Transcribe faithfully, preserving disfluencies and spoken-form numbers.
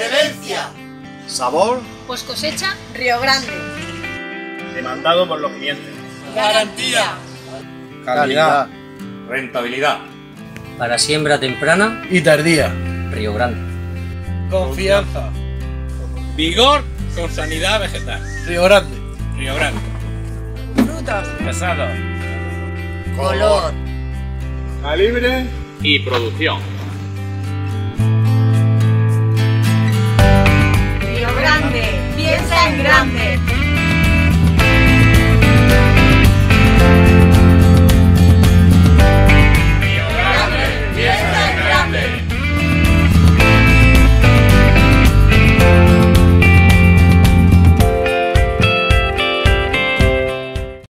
Excelencia. Sabor. Post cosecha, Río Grande. Demandado por los clientes. Garantía. Calidad. Rentabilidad. Para siembra temprana Y tardía. Río Grande. Confianza. Vigor con sanidad vegetal. Río Grande. Río Grande. Frutos. Pesado. Color. Calibre. Y producción. Río Grande, piensa en grande.